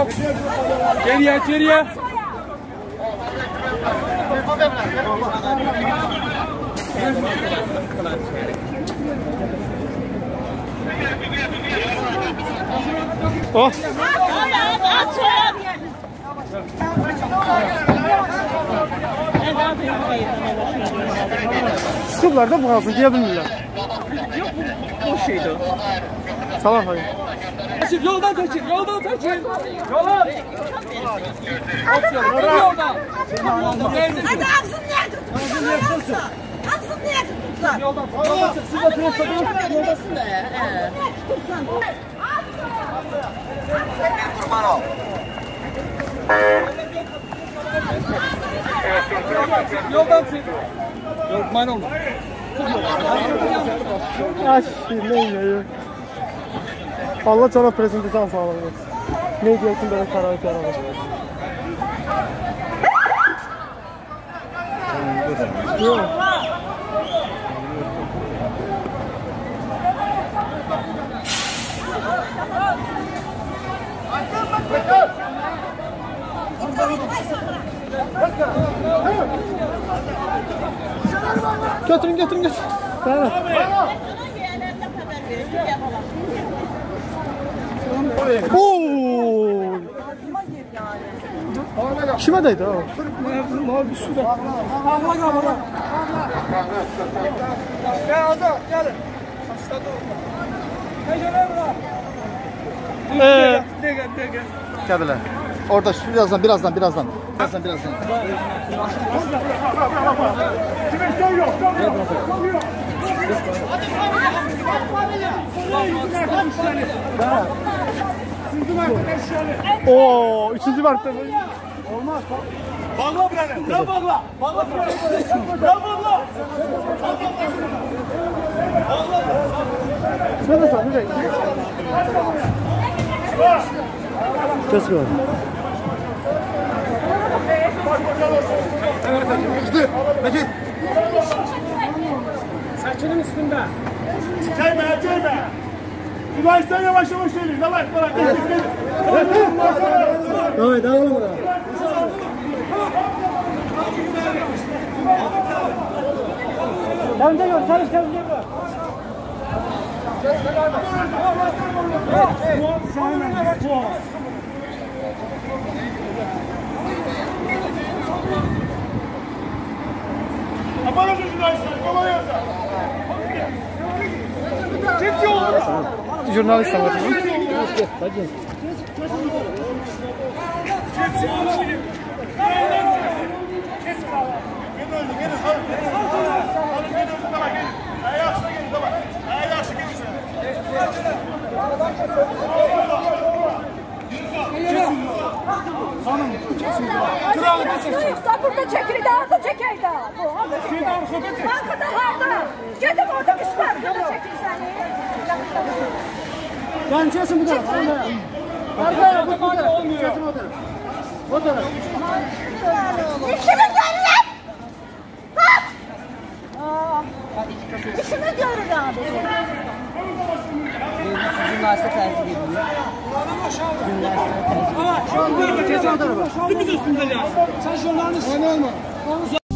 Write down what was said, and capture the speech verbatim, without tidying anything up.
Geriye, geriye. Oh. Sıkıblar da boğazını diyebilirler. Yok bu o şeydi. Salam hayır. Kaçır, yoldan kaçır, yoldan kaçır. Yoldan. Yoldan. Hadi ağzını niye tutuyorsun? Ağzını niye tutuyorsun? Yoldan. Yoldan. Siz de biraz tabii. Yoldasın da ya. Kurban ol. Yoldan çık. Yok, man olma. Ay, neyse. Allah sana prezentasyon sağlar. Ne diyorsun böyle karar karar. Yok. Götürün götürün götürün. Tamam. Oo! Kime değdi o? Mavi suda. Ağla kamera. Gel adam, gelin. Eee. Gel gel gel. Geldiler. Orada şu birazdan birazdan birazdan. Birazdan birazdan. Oo, üçüncü markta. Olmaz. Bağla buraya. Ne bağla? Bağla buraya. Ne bağla? Şuna da sağ, nereye? Kes böyle. Gitti. Peki. Saçının üstünde. Gelme, gelme. Üniversiteye yavaş yavaş gelin. Yavaş, yavaş. Evet, devam burada. Sen de gör, sen de gör. Yapalım şu üniversiteyi. Kolay gelsin. Çift yol. Jurnalist sanatı. Hadi. Burada çekildi, orada çekildi. Arkada harda. Gidin orada üst arkada çekil seni. Yani kesin bu tarafa. Arkaya bu tarafa. Kesin o tarafa. O tarafa. İşimi görün lan. Bak. İşimi görün abi. Üniversite tercih ediyor. Üniversite tercih ediyor. Kesin o tarafa. Sen şunların üstünde ya. Sen şunların üstünde.